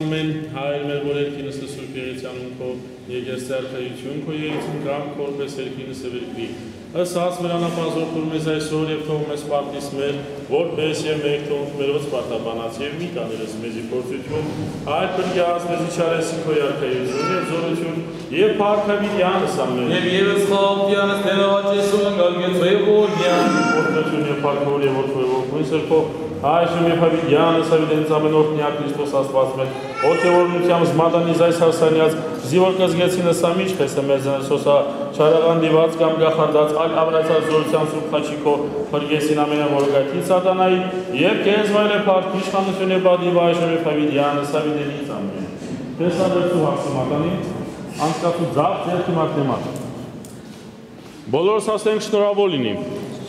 Ամեն հայր մեր որ երկինս սուրբ երեցյանում քո եկես արքայություն քո երեցին կամ քորպես երկինս վերգրի ըստ հաց վրանապազոր թող մեզ այսօր եւ թող մեզ պարտիս մեր որպես եւ մեկ թող մերոց պարտաբանած եւ մի կաներս մեզի փորձություն այդ բրգյաց մեզի չարեսին քո արքայություն եւ զորություն եւ փառքավիդյանս ամեն եւ եւս խոհյանս տերոջ Եսուսն գալգեցվեյորյան փորձություն եւ փառքոր եւ որդու սրբո Այժմ եւ հավիդյանս հավիդենից ամենորդնյա Քրիստոս Աստված մեր ոգևորությամբ զմատանից այս հասանյաց զիվոր կզգեցինս ամիջ խեսը մեզնես հոսա չարաղան դիված կամ գախարդած այլ ամրացած զորության սուրբ խաչիկո փրկեսին ամենամորգայթի սատանայի եւ կեզ վայլե փառք իշխանություն եւ բադիվ այժմ եւ հավիդյանս հավիդենից ամեն տեսադերցու հացի մատանի անցկացու ձախ ձերքի մատնեմատ բոլորս ասենք շնորհավոր լինի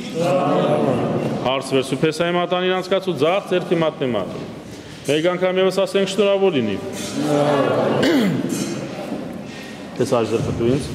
Հարց վերսու Փեսայի մատանին անցկացու ձախ ձերքի մատնեմատ Մեկ անգամ եւս ասենք շնորհավոր լինի Տեսար ձերքտու ինձ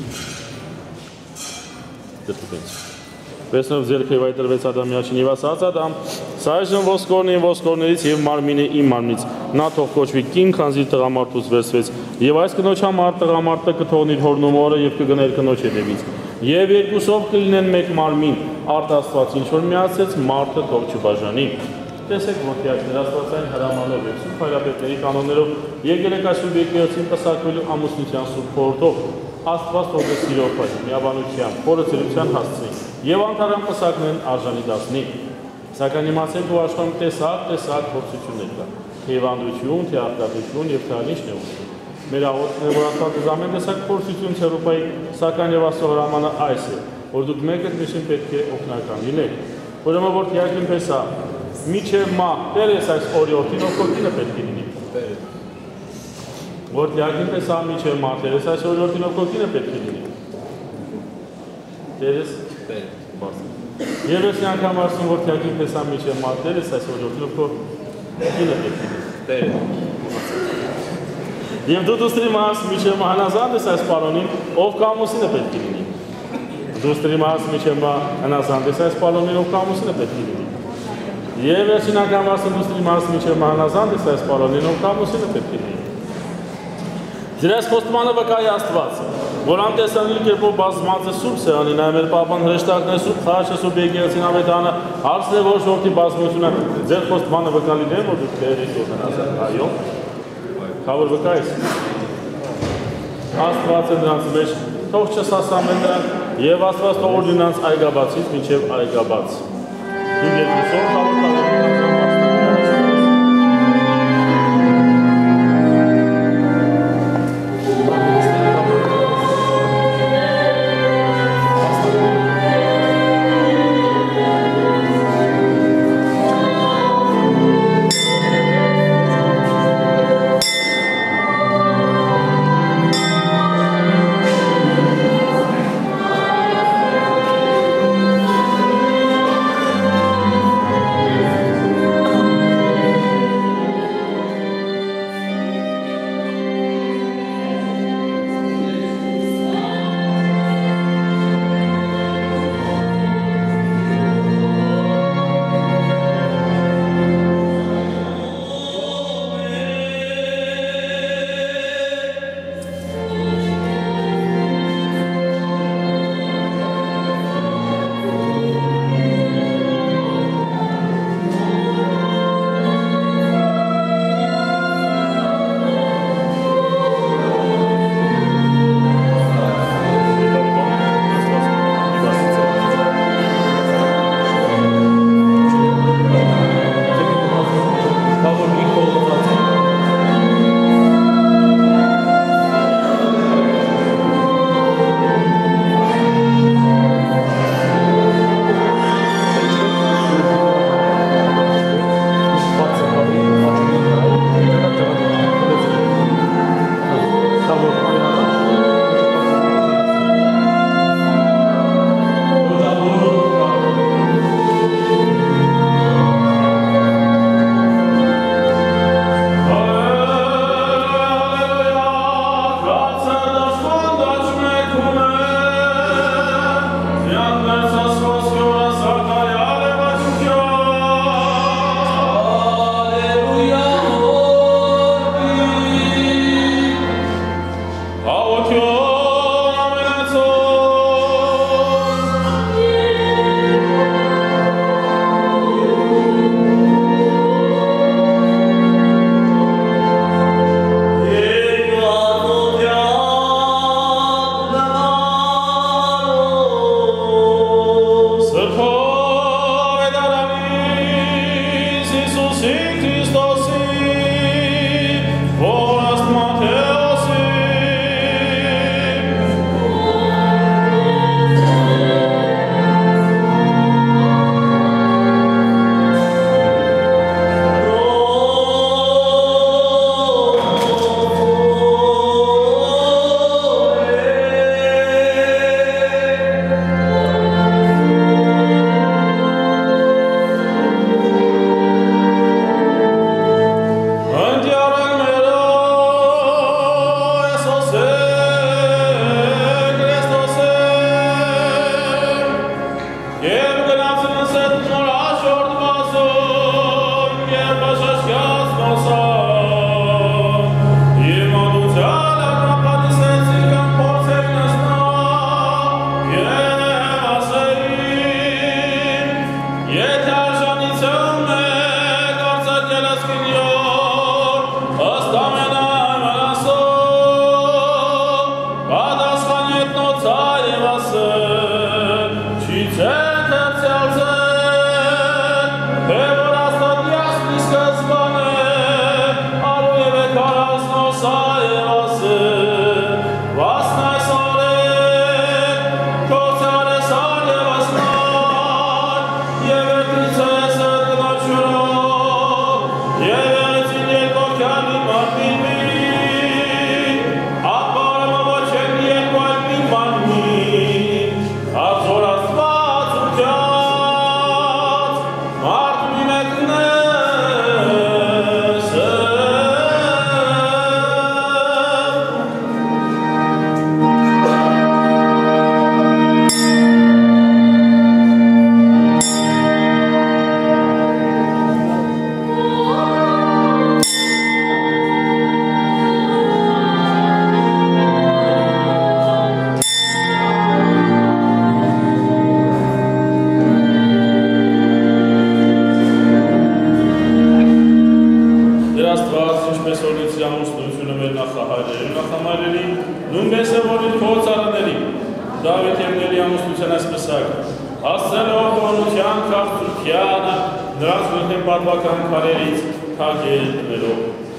Ձերքտու ինձ Վեսնով ձերքը եւ այտրվեց Ադամյաչին եւ ասաց Ադամ Սայժն ոսկորներից եւ մարմինը իմ մարմնից նա թող կոչվի կին քանզի տղամարդուց վերցվեց եւ այս կնոջ համար տղամարդը կթողնի հորն ու մորը եւ կգներ կնոջ հետևից եւ երկուսով կլինեն մեկ մարմին Արդ Աստված ինչ որ միացեց մարդը թող չբաժանի Տեսեք որդիակներ Աստվածային հրամանով եւ սուրբ հայրապետների կանոններով եկել եք այսօր եկեղեցին պսակվելու ամուսնության սուրբ խորհրդով Աստված թող սիրով փոխի միաբանության խորը ծերության հասցնի եւ անդարան պսակներն արժանի դասնի Սակայն իմացեք ու աշխարհում տեսակ փորձություններ կա թե հիվանդություն, թե արտադրություն եւ թե այլ նշաններ Մեր աղոթքները որ Աստված ամեն տեսակ փորձություն ցերուպայի սակայն եւ Աստծո հրամանը այս է որ դուք մեկը մյուսին պետք է օգնական լինեք Ուրեմն որ յակին պես է Միջև մա տերես այս օրիորդին օգնությունը պետք է լինի Որ յակին պես է միջև մա տերես այս օրիորդին օգնությունը պետք է լինի Տերես Եվ ես անգամ ասում որ յակին պես է միջև մա տերես այս օրիորդին օգնությունը պետք է լինի Եվ դու դուստրի մաս միջև մահանազանդ ես այս պարոնին ով կամուսինը պետք է լինի Դուստրի մաս միջև մահանազանդ ես այս պարոնին ով կամուսինը պետք է լինի Եվ վերջին անգամ ասում դուստրի մաս միջև մահանազանդ ես այս պարոնին ով կամուսինը պետք է լինի Ձերս խոստմանը վկայի Աստված որ անտեսանելի կերպով բազմած է սուրբ սեղանի նաև մեր պապան հրեշտակն է սուրբ խաչը սուրբ եկեղեցին ավետանը հարցն է որ ժողովրդի բազմությունը ձեր խոստմանը վկա լինի որ դուք տեղից կօգնացեք այո Խավոր վկայես Աստված է նրանց մեջ թող չսասամեն նրանք եւ Աստված թող որ նրանց այգաբացից մինչեւ այգաբաց Դու երկուսով խավոր ամուսնությունը մեր նախահայրերի նախամայրերի, նույնպես է որ իր քո ծառաների Դավիթների ամուսնության ասպսակը, հասցնելով օրության քաղցրությանը, նրանց գլխին պատվական քարերից թագել դնելով։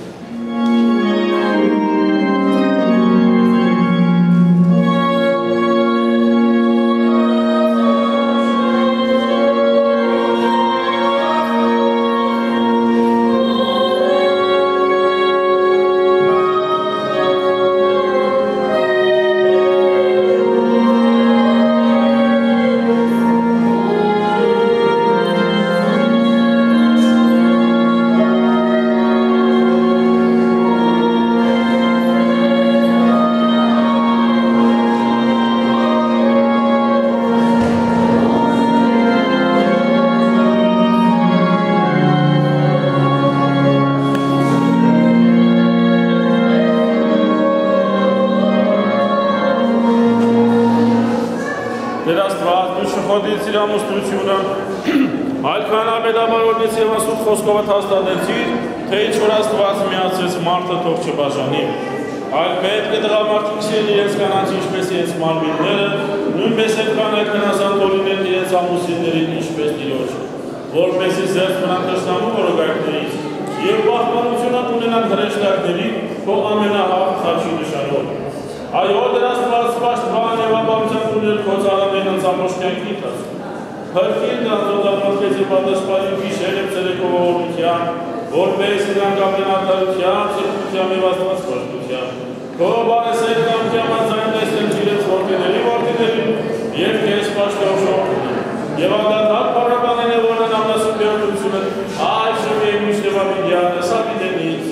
Ամուսնությունը այլ քանաբեդաբարորնից և ասուտ խոսքովը հաստատեցիր, թե ինչ որ Աստված միացրեց մարդը թող չբաժանի։ Այլ պետք է տղամարդիկ սիրել իրենց կանանց ինչպես իրենց մարմինները, նույնպես էլ կանայք հնազանդ լինեն իրենց ամուսիններին ինչպես Տիրոջ, որպեսզի զերծ մնան թշնամու օրոգայքներից և պահպանությունը ունենան հրեշտակների քո ամենահավ խաչի նշանով։ Այո, դրա Աստված պաշտպան և ապահովության ուներ քո ծառաների անձամբողջ կյանքի ընթացքում։ Հրկին նրանց օդարմատվեցի պատասխանի գիշեր և ցերեկով օրհնության, որպես նրանք ապրեն արդարությամբ, սրբությամբ և Աստված պաշտպանությամբ։ Քո բարեսեր կամքյամ անձայն տեսնեն իրենց որդիներին և քեզ պաշտպանող և անդադար փառաբանեն և օրհնեն ամենասուրբ էությունը այժմ և միշտ Ավիդյանը Սավիդենից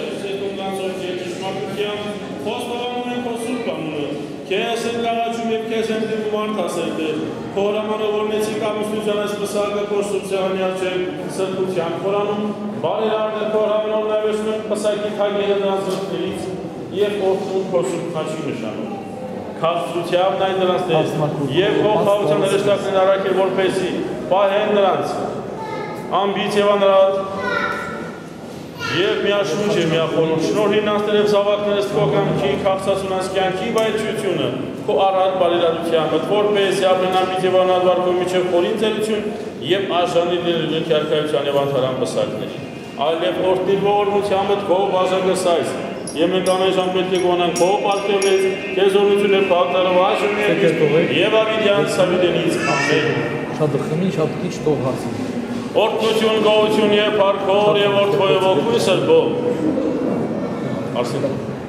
Քեզ են լավաչում և քեզ են դիմում արդասերտեր, քո հրամանով օրնեցիք ամուսնության ասպսակը քո սուրբսյանի առջև սրբության խորանում, բարերարն է քո հրամանով նայվեցնում են պսակի թագերը նրանց զրկներից և օրհնում քո սուրբ խաչի նշանով։ Քաղցրությամբ նայ նրանց դես և քո խաղաղության հրեշտակներն առաքել որպեսզի պահեն նրանց ամբից և անրատ և միաշունչ և միախորհուրդ շնորհի նրանց և զավակներս քո կամքի քաղցածունած կյանքի վայելչությունը քո առատ բարերարությամբ որպես ապրեն ամբից և անհատվար քո միջև խորին ծերություն և արժանի լինելու քյարքայության և անթարան պսակների այլև օրհնիր ողորմությամբ քո բաժակը և մենք ամեն ժամ պետք է գոնանք քո պարգևից քեզ օրհնություն և փառք տալով այժմ և Ավիդյան Սավիդենից ամեն շատ խմի շատ քիչ տող հասի Օրհնություն, գոհություն և փառքով և որդվոյով օգուտ սրբով։ Արսեն։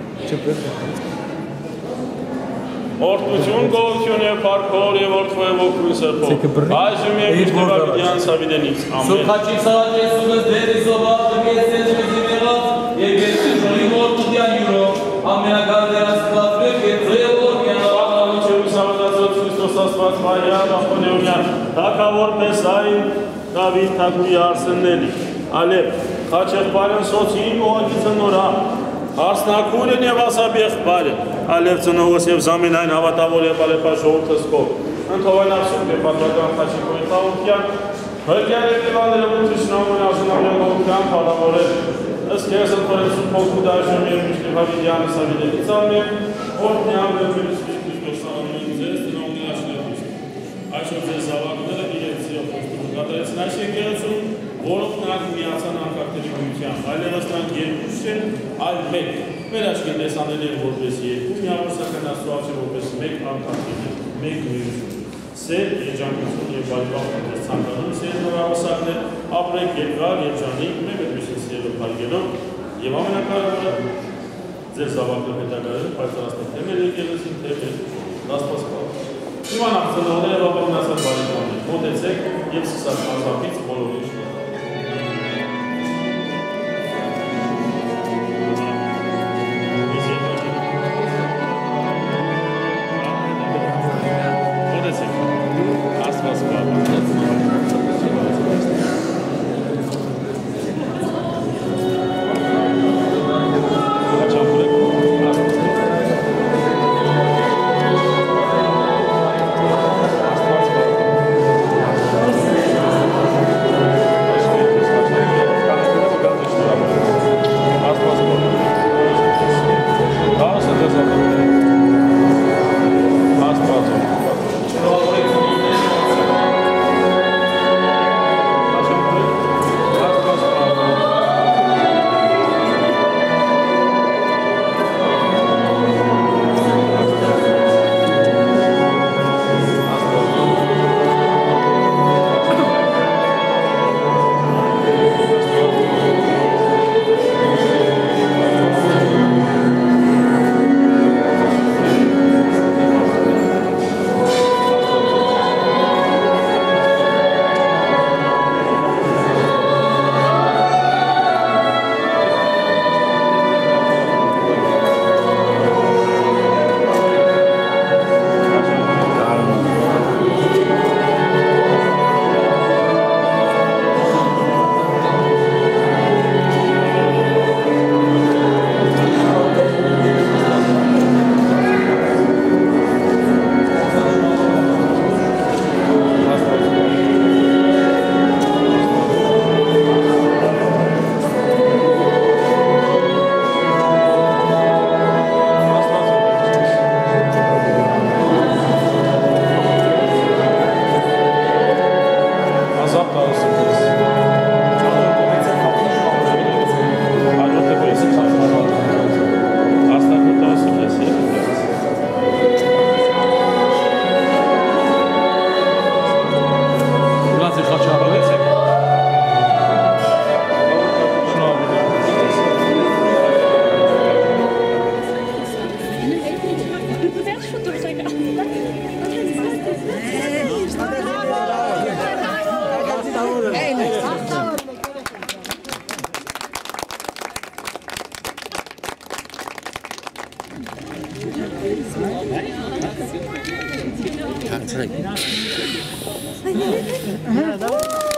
Օրհնություն, գոհություն և փառքով և որդվոյով օգուտ սրբով։ Այժմ և միշտ Ավիդյան Սավիդենից։ Ամեն։ Սուրբաչի սաղաջ Եսուս դերի զոբաղ դգեցեց մեզիմեղած և երկրի ժորի որդուդյան յուրով ամենակարդերած կլատվեք և ձև օրգյան Աղանություն սավադացոց Քրիստոս ասված Մարիա Աղպոնեունյան թագավոր պես այն Դավիթ թագուի արսեննելի, ալև, խաչեղբարեն սոցիին մողակի ծնորա, հարսնակուրեն և ասաբ եղբարեն, ալև ծնողս և զամենայն հավատավոր և ալեպա ժողորդսկով, ընթովայն ասում և պատվական խաչիկոյի խաղուկյան, հրկյան և լիվաները մութիշնամուն արժնամեն գողության պարավորել, ըսկ ես ընթորեն սուր փոքու դաշում և միշտիվ Ավիդյանը Սավիդենից ամեն, օրհնյամ և Քրիստոս սաղամեն ձեզ տնողներ աշնեղուստ, այսօր ձեզ զավակները իրենց սիրով կատարեցին այս եկեղեցում, որով նրանք միացան անկարգերի գույությամբ, այլևս նրանք երկու չեն, այլ մեկ, մեր աչքին տեսանելի են որպես երկու, միավորսական Աստծո առջև որպես մեկ անկարգերի, մեկ գույություն, սեր, երջանկություն և բարիբախտ ձեզ ցանկանում սեր նորավասակներ, ապրեք երկար, երջանիկ, մեկ այդպիսին սիրելով հարգելով և ամենակարևորը ձեր զավակը հետագայում պայծառացնել թե մեր եկեղեցին, թե մեր Աստված պահել։ Իմանանք ծնողները և ապահովնասած բարեկամներ, մոտեցեք և սկսած ազապից բոլորի շնորհ։ Մոտեցեք, Աստված պահել։ That's right.